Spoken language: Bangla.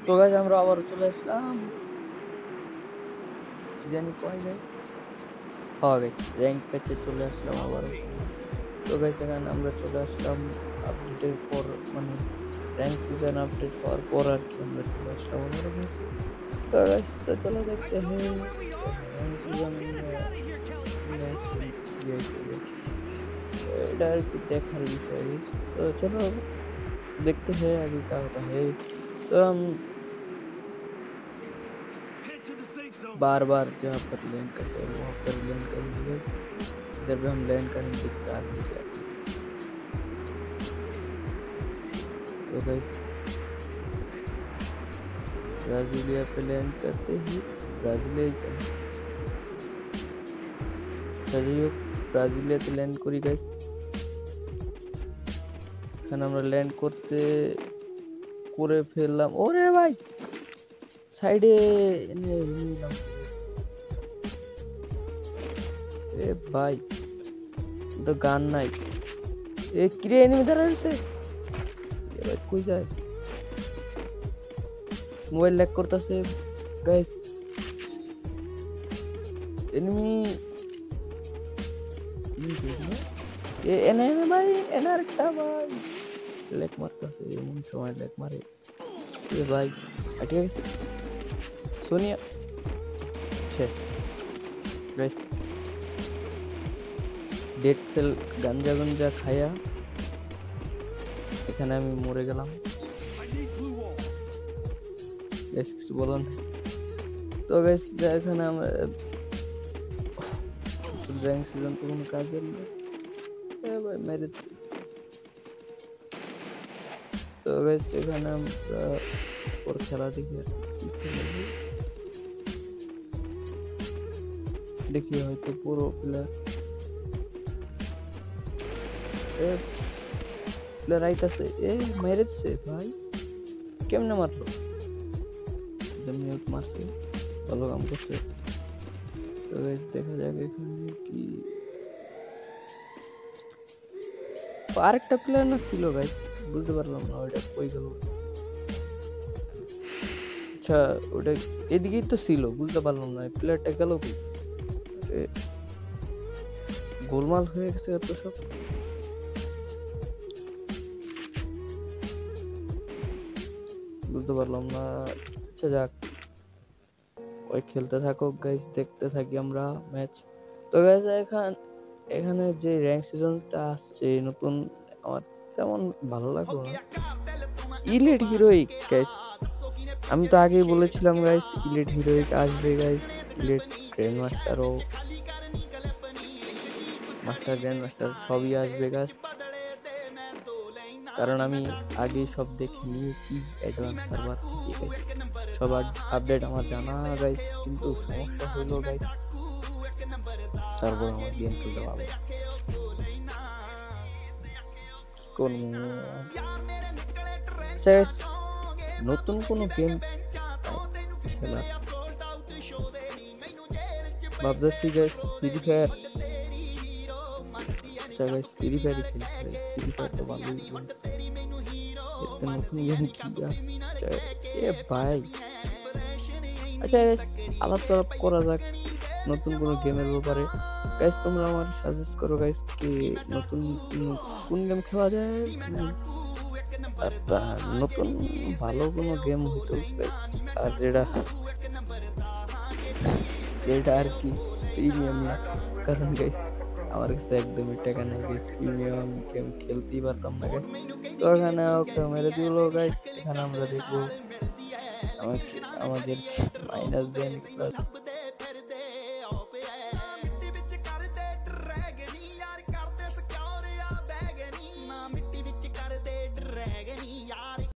তো গাইস আমরা আবার চলে আসলাম কি জানি কয় গাইস। হ্যাঁ গাইস র্যাঙ্ক প্যাচে চলে আসলাম আবার। তো গাইস এখানে আমরা চলে আসলাম আপডেটের পর, মানে র্যাঙ্ক সিজন আপডেট হওয়ার পর আর কি আমরা চলে আসলাম আবার ম্যাচে। তো গাইস তো চলো দেখতে हैं র্যাঙ্ক সিজন मैच এটা আর কি দেখার বিষয়। তো চলো देखते हैं आगे क्या होता है। तो हम बार बार जहाँ पर लैंड करते हैं वहाँ पर लैंड करेंगे। इधर भी हम लैंड करेंगे ब्राजीलिया। तो गाइस ब्राजीलिया पे लैंड करते ही ब्राजीलिया चलिए ब्राजीलिया पे लैंड करी गाइस। এখানে আমরা ল্যান্ড করতে করে ফেললাম। ওরে ভাই সাইডে এ ভাই তো গান নাই। এ কিরে এনিমি ধরা হয়েছে ভাই, কই যায়? মোবাইল ল্যাগ করতেছে গাইস। এনিমি এনে ভাই এনে আরেকটা ভাই ল্যাগ মারতেছে, এমন সময় ল্যাগ মারে এ ভাই। ঠিক আছে সোনিয়া গাইস ডেট ফেল গাঞ্জা গঞ্জা খায়া এখানে আমি মরে গেলাম। কিছু বলার নেই। তো গাইস এখানে আমরা র্যাঙ্ক সিজন তো কোনো কাজের নেই ভাই, মেরেছি। তো গাইস এখানে আমরা ওর খেলা দেখি আর দেখি হয়তো পুরো প্লেয়ার আইতাছে। এ মেরেছে ভাই, কেমনে মারলো? মিউট মারছে, ভালো কাম করছে। তো গাইস দেখা যাক এখানে কি আরেকটা প্লেয়ার না ছিল গাইস, বুঝতে পারলাম না ওটা কই গেল। আচ্ছা ওটা এদিকেই তো ছিল, বুঝতে পারলাম না প্লেয়ারটা গেল কি। গোলমাল হয়ে গেছে এত সব। বুঝতে পারলাম না। আচ্ছা যাক ওই খেলতে থাকো গাইস, দেখতে থাকি আমরা ম্যাচ। তো গাইস এখানে যে র্যাঙ্ক সিজনটা আসছে নতুন, আমার তেমন ভালো লাগলো না। ইলিট হিরোইক গাইস, আমি তো আগেই বলেছিলাম গাইস ইলিট হিরোইক আসবে গাইস। ইলিট গ্র্যান্ড মাস্টারও মাস্টার গ্র্যান্ড মাস্টার সবই আসবে গাইস, কারণ আমি আগেই সব দেখে নিয়েছি অ্যাডভান্স সার্ভার থেকে গাইস। সব আপডেট আমার জানা গাইস, কিন্তু সমস্যা হলো গাইস তারপর আমার গেম খেলতে ভালো কোন নতুন কোনো গেম খেলা ভাবতেছি গাইস ফ্রি ফায়ার। আচ্ছা গাইস ফ্রি ফায়ারই খেলতে, ফ্রি ফায়ার তো ভালোই গেম। এতে নতুন গেম কি এ ভাই। আচ্ছা গাইস আলাপ করা যাক নতুন কোনো গেমের ব্যাপারে। গাইস তোমরা আমার সাজেস্ট করো গাইস কি নতুন কোন গেম খেলা যায়। নতুন ভালো কোনো গেম হইতো গাইস, আর যেটা আর কি প্রিমিয়াম না, কারণ গাইস আমার কাছে একদমই টাকা নেই গাইস, প্রিমিয়াম গেম খেলতেই পারতাম না গাইস। তো এখানে ওকে মেরে দিল গাইস। এখানে আমরা দেখবো আমাদের মাইনাস দেন